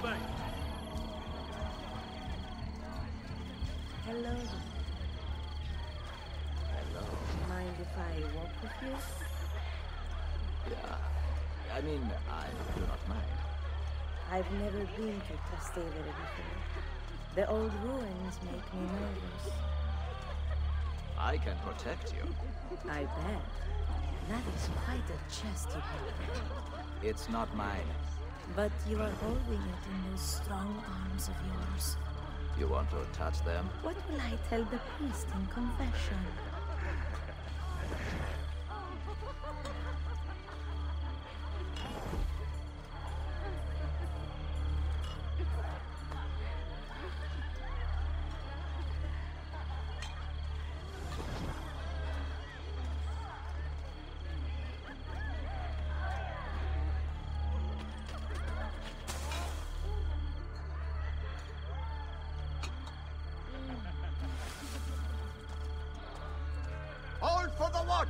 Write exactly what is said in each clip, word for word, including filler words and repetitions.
Hello. Hello. Mind if I walk with you? Yeah. I mean, I do not mind. I've never been to Trastevere before. The old ruins make me nervous. I can protect you. I bet. That is quite a chest you have there. It's not mine. But you are holding it in those strong arms of yours. You want to touch them? What will I tell the priest in confession? Hold for the watch!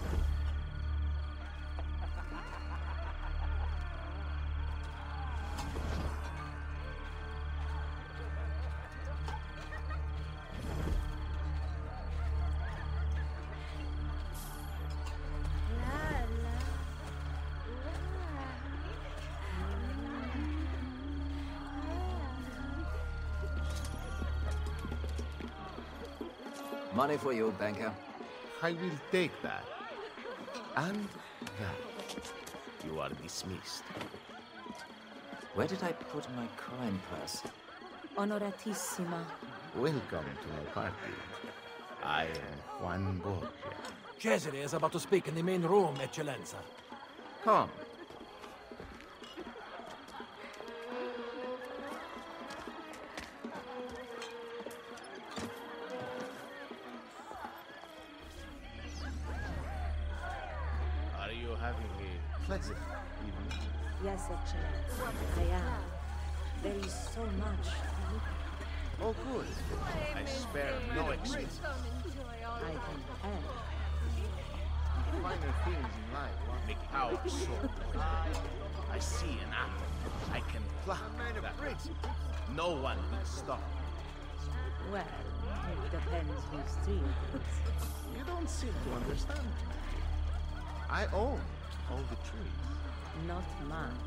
Money for you, banker. I will take that. And that. You are dismissed. Where did I put my coin purse? Onoratissima. Welcome to my party. I am Juan Borgia. Cesare is about to speak in the main room, Eccellenza. Come. Are you having a pleasant evening? Yes, Excellenza, I am. There is so much to look at. Oh, good. I spare no expense. I can tell. The finer things in life make power soar. I see an apple. I can pluck that apple. No one will stop. Well, it depends whose tree it is. You don't seem to understand. I own all the trees. Not mine.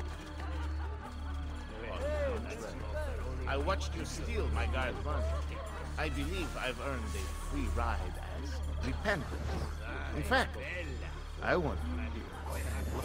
I watched you steal my guard money. I believe I've earned a free ride as repentance. In fact, I want you here.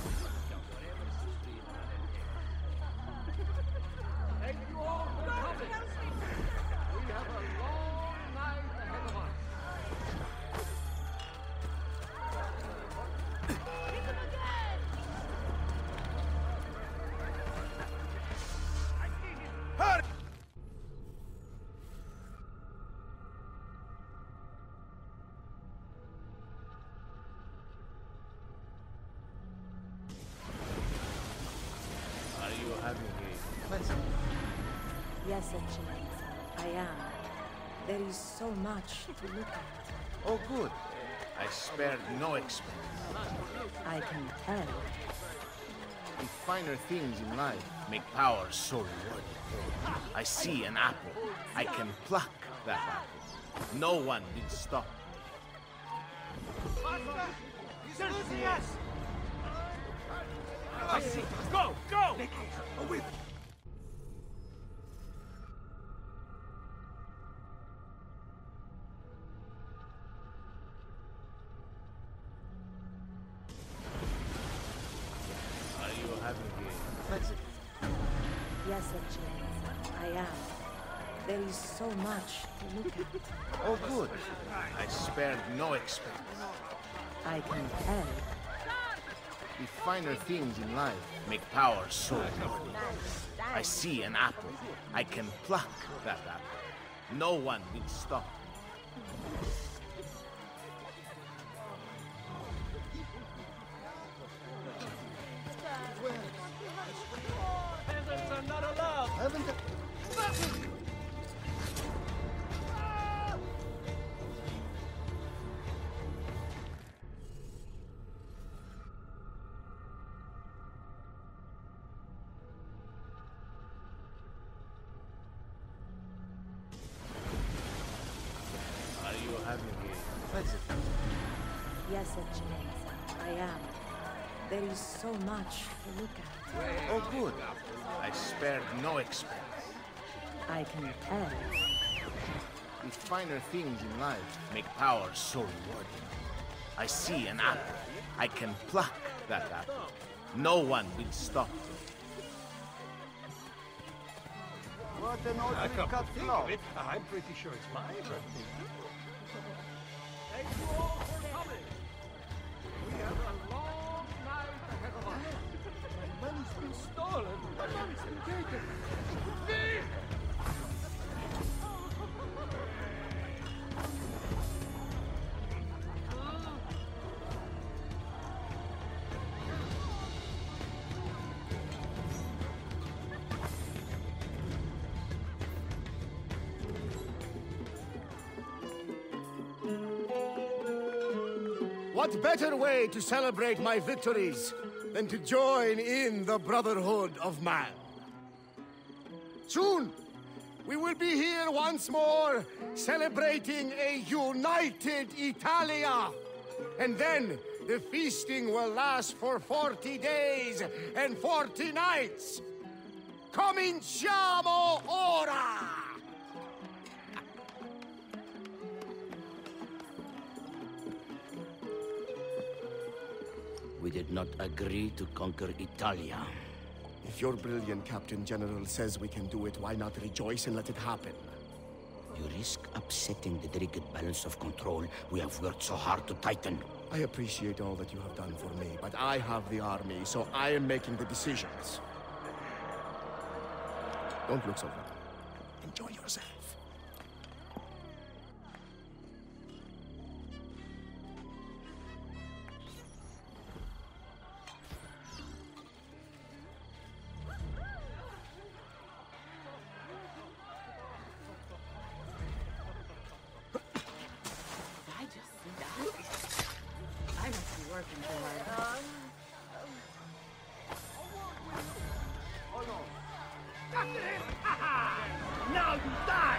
Are you having a pleasant? Yes, Excellenza, I am. There is so much to look at. Oh, good. I spared no expense. I can tell. The finer things in life make power so rewarding. I see an apple. I can pluck that apple. No one will stop me. I see. Go! Go! Away! Are you having a pleasant? Yes, Excellenza, I am. There is so much to look at. Oh, good. I spared no expense. I can tell. The finer things in life make power so rewarding. I see an apple. I can pluck that apple. No one will stop me. Peasants are not allowed! Haven't Yes, Eccellenza, I am. There is so much to look at. Oh, good. I spared no expense. I can tell. The finer things in life make power so rewarding. I see an apple. I can pluck that apple. No one will stop me. What an I oddly come cut to think cloth. of it, I'm pretty sure it's my turn. Thank you all for coming. We have a long night ahead of us. My money's been stolen. My money's been taken. Thief! What better way to celebrate my victories than to join in the Brotherhood of Man? Soon, we will be here once more, celebrating a united Italia. And then, the feasting will last for forty days and forty nights. Cominciamo ora! We did not agree to conquer Italia. If your brilliant Captain General says we can do it, why not rejoice and let it happen? You risk upsetting the delicate balance of control we have worked so hard to tighten. I appreciate all that you have done for me, but I have the army, so I am making the decisions. Don't look so bad. Enjoy yourself. I must be working too hard. Now you die!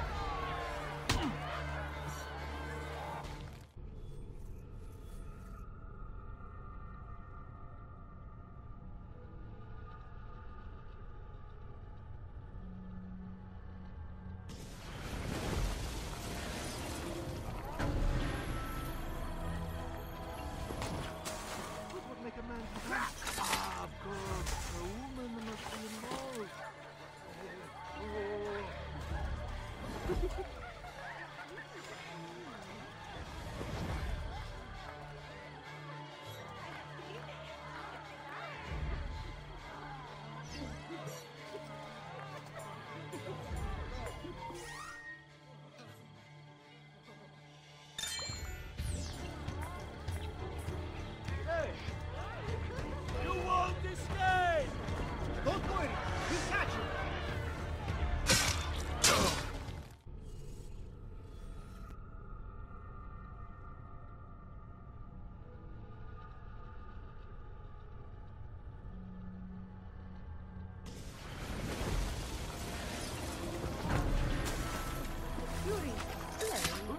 What would make a man happy? Ah, of course, a woman must be involved. Hey! You won't escape! Don't worry, we'll catch you! Yuri, hello.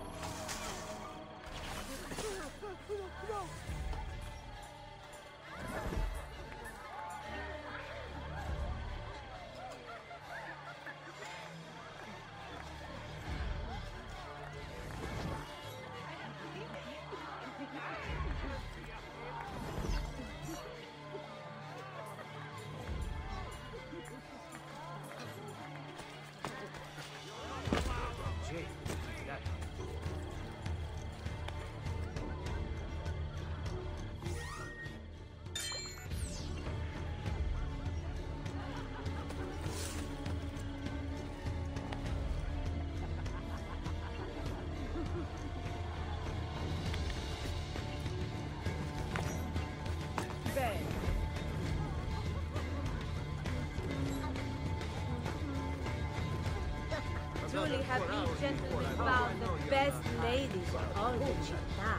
Truly have these gentlemen found the best ladies in all the città.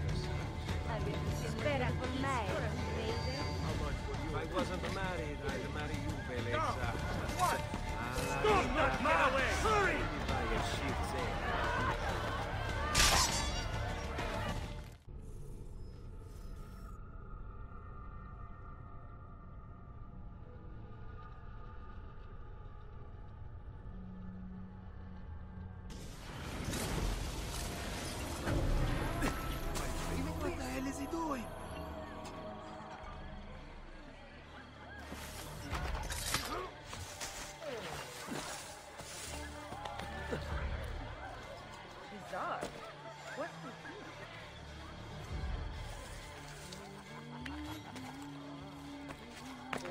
Spera con me, vede? If I wasn't married, I'd marry you, Bellezza. What? Stop that, run away! Hurry!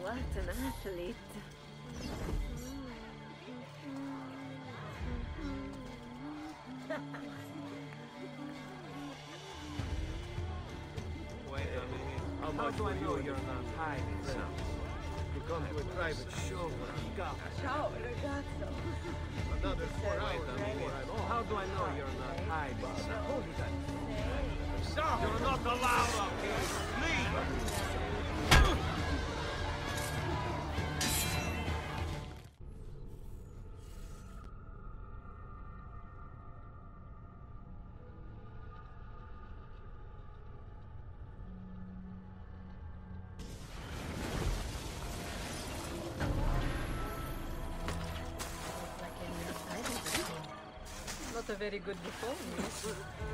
what an athlete. Wait a minute. How much do I know you're not hiding something? You come to a private show for a cop. Ciao, ragazzo. Another four hours before I'm home. How do I know you're not hiding something? Stop! You're not allowed up here. Leave! Not a very good performance.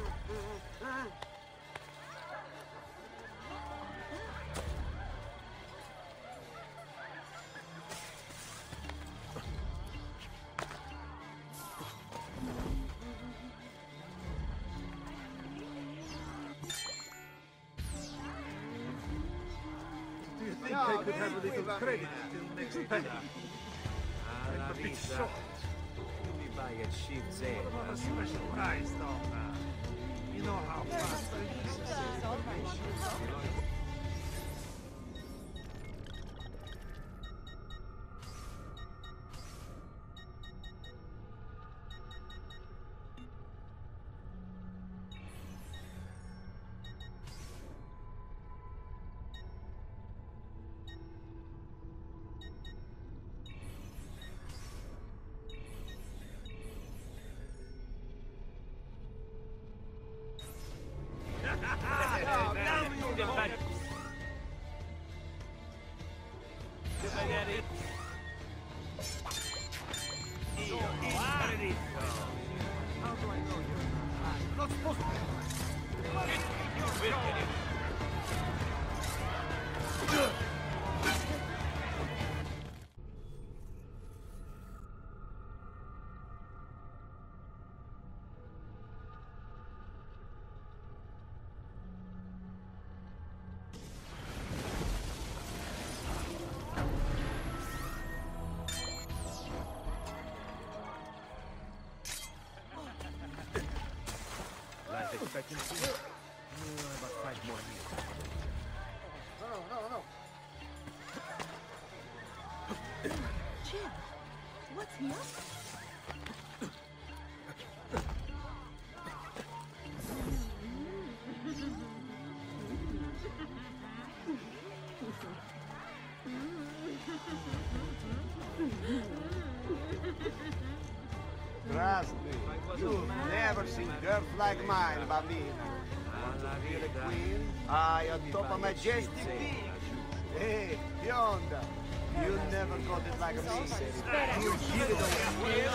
I think I could have a little credit till next penny. I'm a bit shocked. You'll be buying a cheap sale. A special price, though. You know how fast I use it. Life expectancy? Uh, about five more years. No, no, no. Jim, what's he up? Trust me, you've never seen girls like mine, Bambina. You're the queen, I on top of majestic being. Hey, Yonda, you never got it like me. You give it away.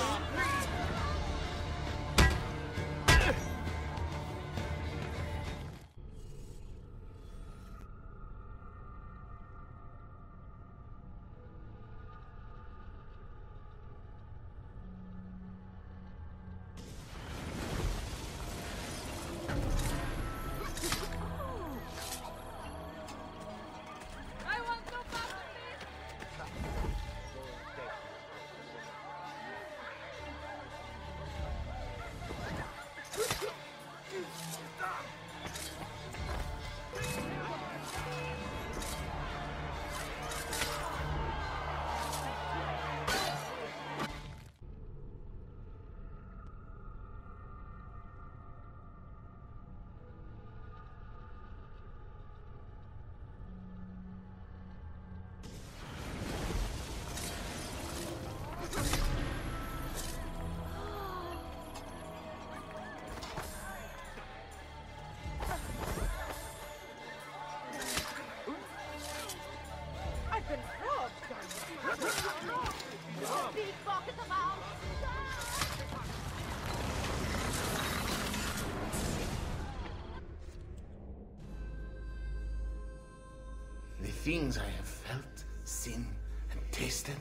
The things I have felt, seen, and tasted,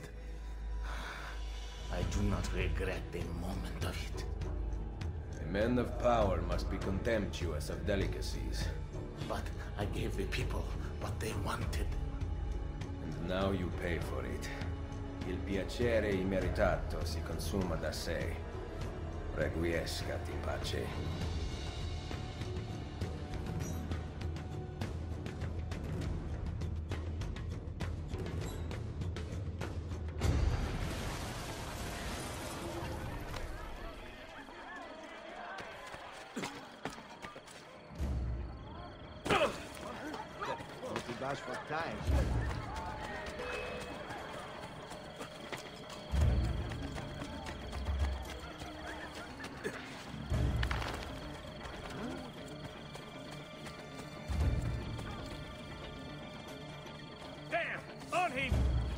I do not regret a moment of it. A man of power must be contemptuous of delicacies. But I gave the people what they wanted. And now you pay for it. Il piacere immeritato si consuma da sé. Requiescat in pace. For time. There! On him!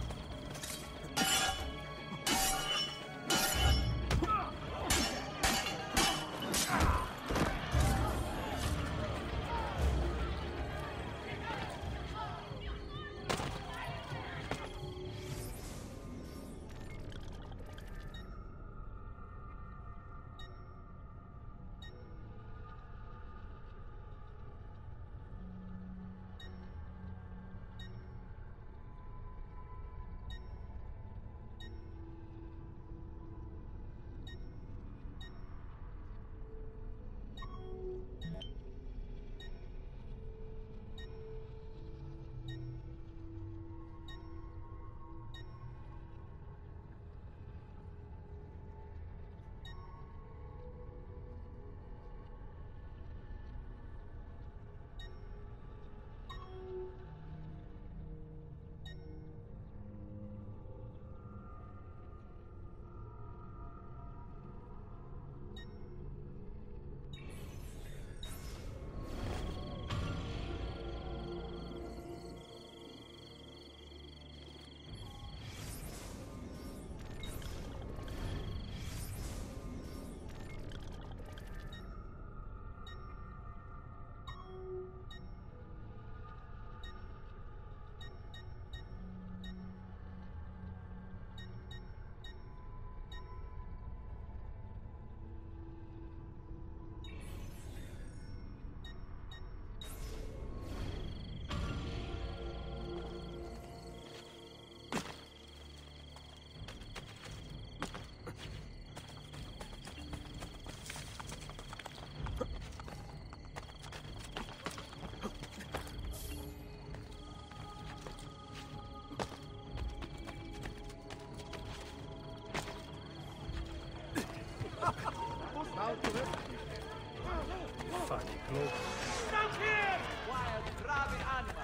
Fucking close. Stand here! Wild, rabid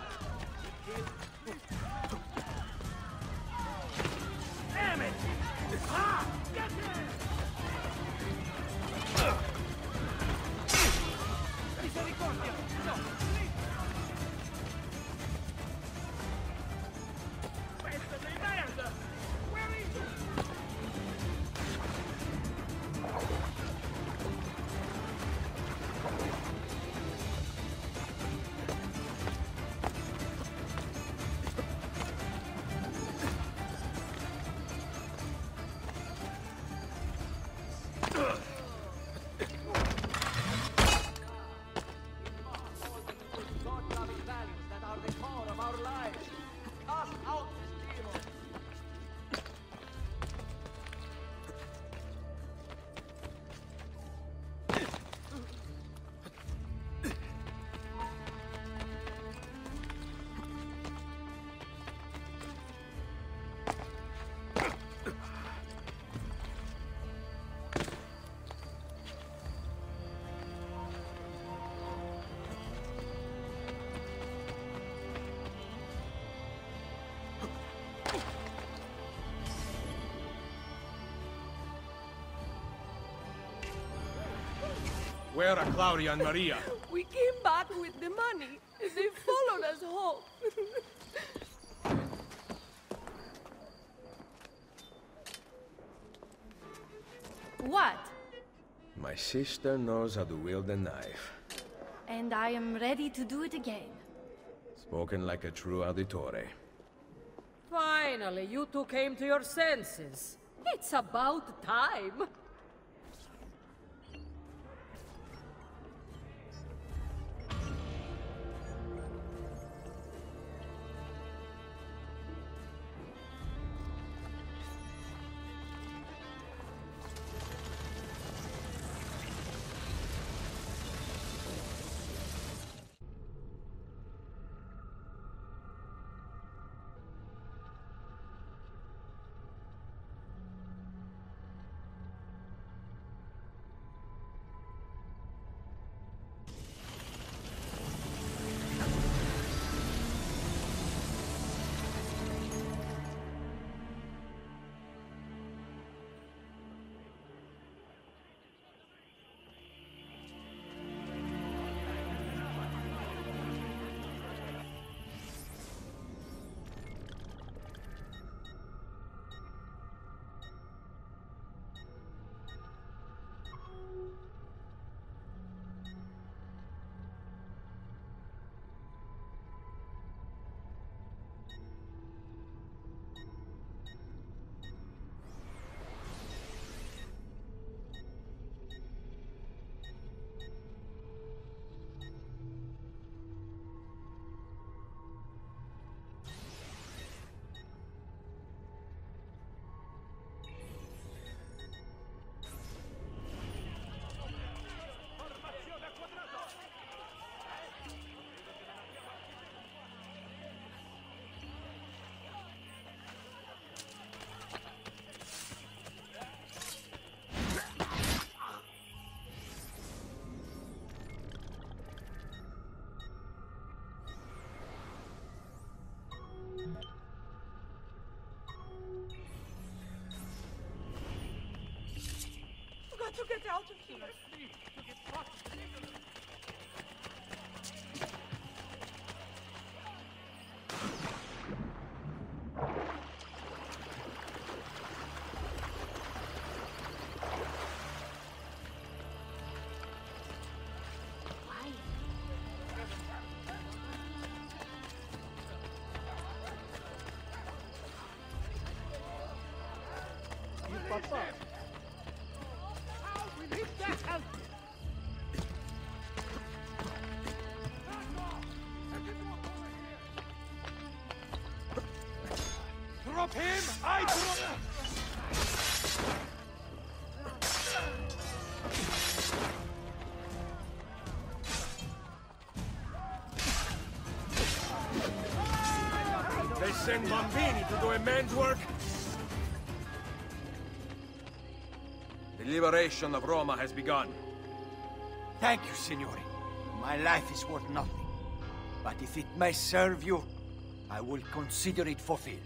animals. Damn it! Ah! Get here! Misericordia! No! Peste di merda! Where is he? Where are Claudia and Maria? We came back with the money. They followed us home. What? My sister knows how to wield a knife. And I am ready to do it again. Spoken like a true auditore. Finally, you two came to your senses. It's about time. to get out of here. Papa. We need that help. Drop him! I drop... They send Bambini to do a man's work? The liberation of Roma has begun. Thank you, Signore. My life is worth nothing. But if it may serve you, I will consider it fulfilled.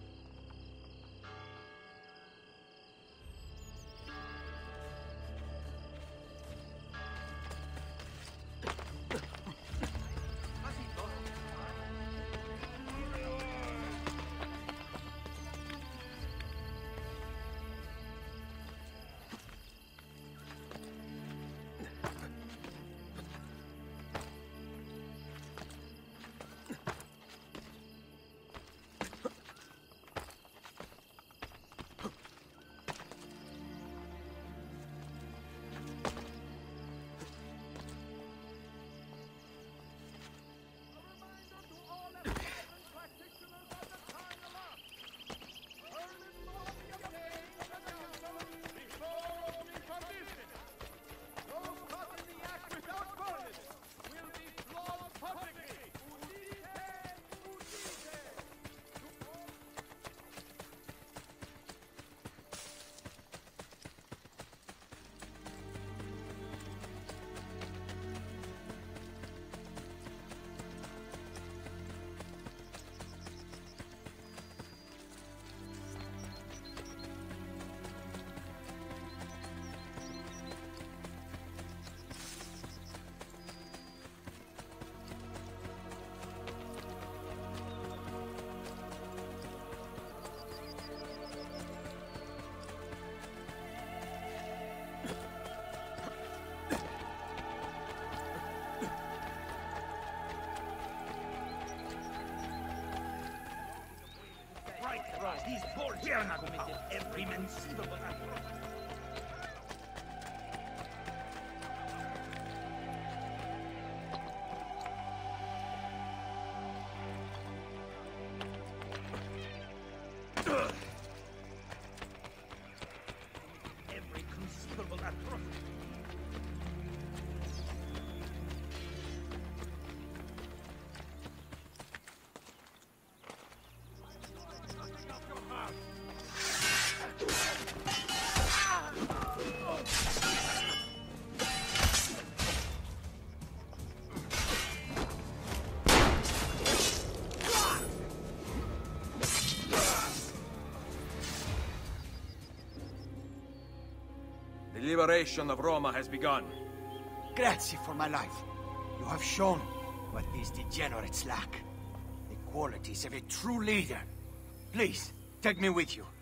These poor here are not committed every conceivable atrocity. Every conceivable atrocity. The liberation of Roma has begun. Grazie for my life. You have shown what these degenerates lack. The qualities of a true leader. Please, take me with you.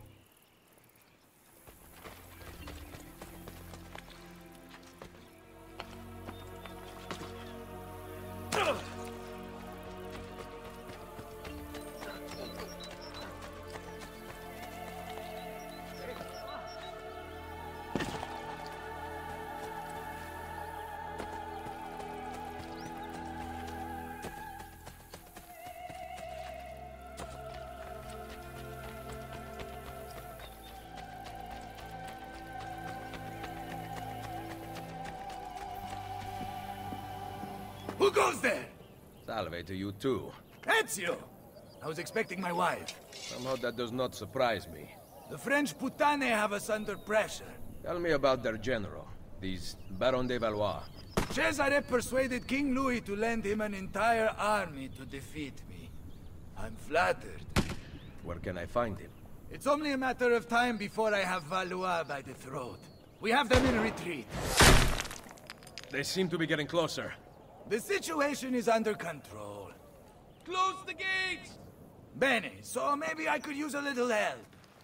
Who goes there? Salve to you too. Ezio! I was expecting my wife. Somehow that does not surprise me. The French Putane have us under pressure. Tell me about their general, these Baron de Valois. Cesare persuaded King Louis to lend him an entire army to defeat me. I'm flattered. Where can I find him? It's only a matter of time before I have Valois by the throat. We have them in retreat. They seem to be getting closer. The situation is under control. Close the gates! Bene, so maybe I could use a little help.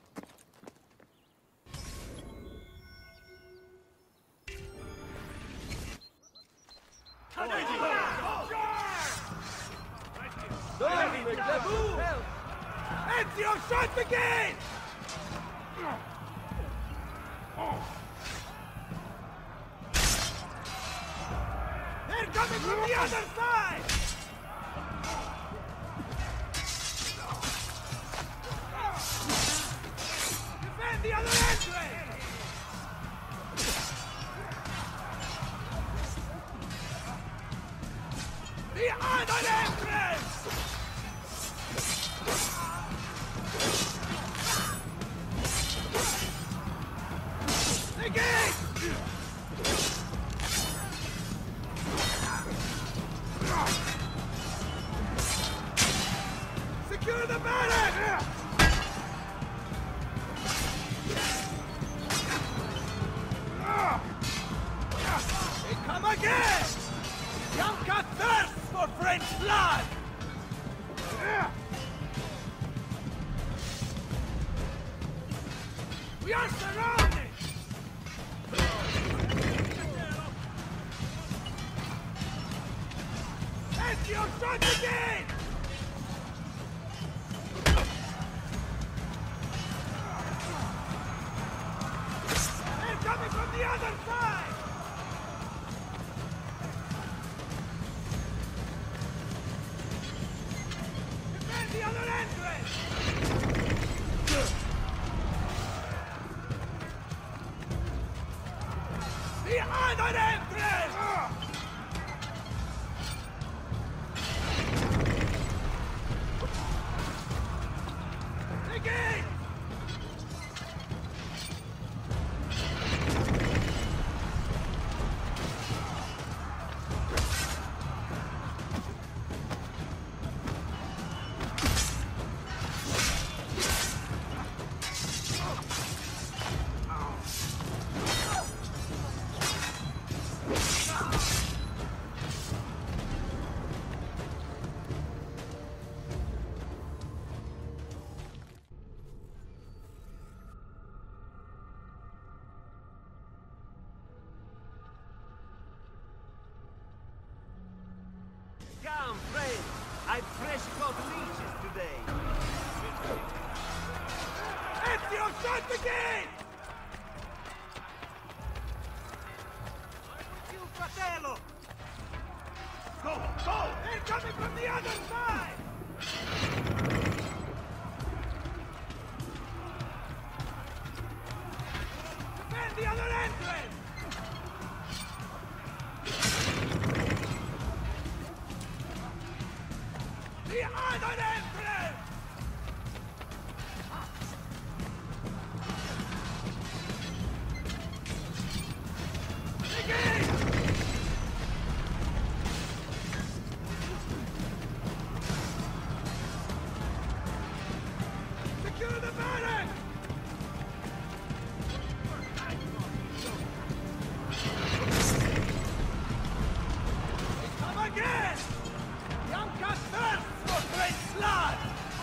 Ezio, shut the gate! They're coming from the other side! Defend the other entrance! The other entrance! The gate! Secure the barrack! They come again! Bianca thirsts for French blood! We are surrounded! Ezio, shut the gate! They're coming from the other side! Defend the other entrance! The other entrance! The gate! Come, friend. I've fresh caught leeches today. Ezio, shut the gate! You fratello! Go, go! They're coming from the other side! Defend the other entrance! The other entrance! The gate! Secure the barrack! Come again! Bianca thirsts for French blood!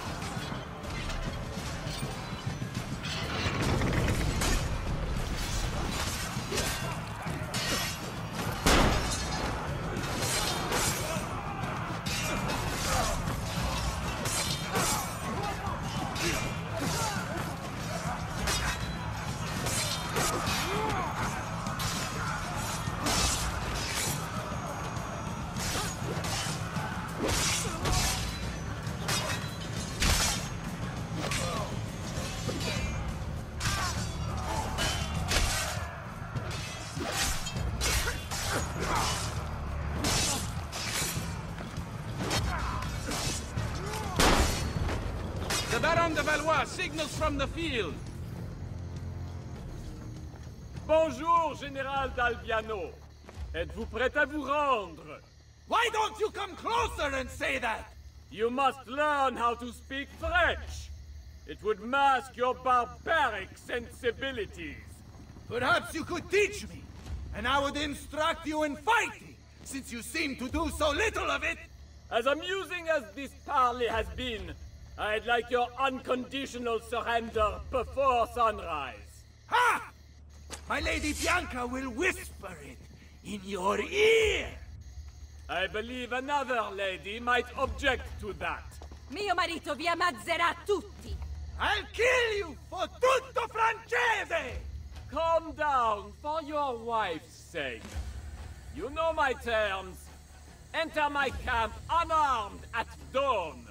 The Baron de Valois signals from the field. Bonjour, Général d'Alviano. Êtes-vous prêt à vous rendre? Why don't you come closer and say that? You must learn how to speak French. It would mask your barbaric sensibilities. Perhaps you could teach me, and I would instruct you in fighting, since you seem to do so little of it. As amusing as this parley has been, I'd like your unconditional surrender before sunrise. Ha! My Lady Bianca will whisper it in your ear. I believe another lady might object to that. Mio marito vi ammazzerà tutti. I'll kill you for tutto francese! Calm down, for your wife's sake. You know my terms. Enter my camp unarmed at dawn.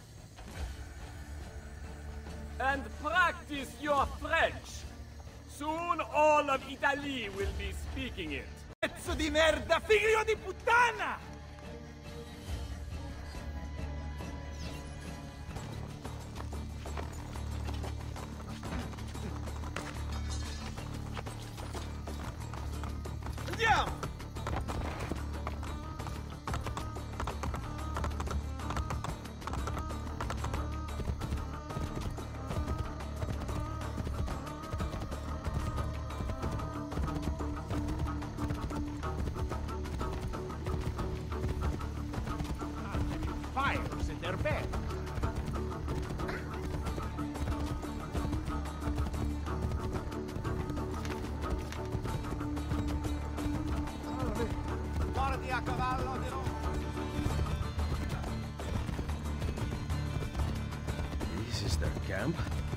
And practice your French. Soon all of Italy will be speaking it. Pezzo di merda, figlio di puttana! Andiamo! Fires in their bed. Guardi a cavallo di Roma. This is their camp?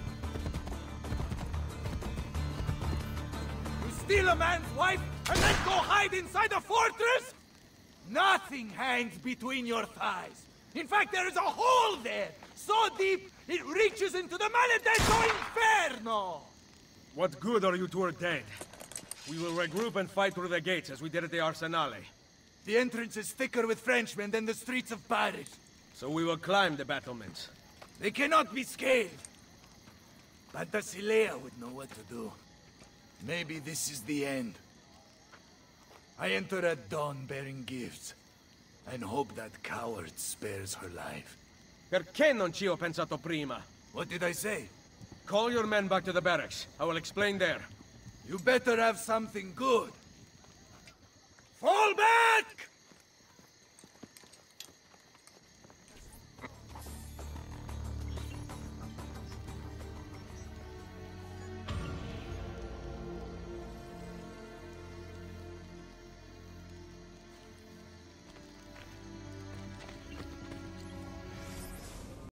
You steal a man's wife and then go hide inside a fortress? Nothing hangs between your thighs. In fact, there is a hole there, so deep it reaches into the maledetto inferno! What good are you two are dead? We will regroup and fight through the gates as we did at the Arsenale. The entrance is thicker with Frenchmen than the streets of Paris. So we will climb the battlements. They cannot be scaled. But Basilea would know what to do. Maybe this is the end. I enter at dawn bearing gifts, and hope that coward spares her life. Perché non ci ho pensato prima? What did I say? Call your men back to the barracks. I will explain there. You better have something good. Fall back!